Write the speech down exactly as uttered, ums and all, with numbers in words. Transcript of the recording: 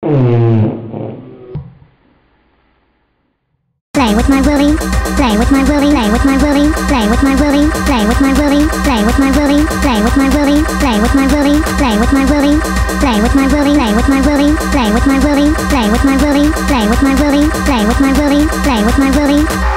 Play with my willy, play with my willy, play with my willy, play with my willy, play with my willy, play with my willy, play with my willy, play with my willy, play with my willy, play with my willy, play with my willy, play with my willy, play with my willy, play with my willy, play with my willy, play with my willy.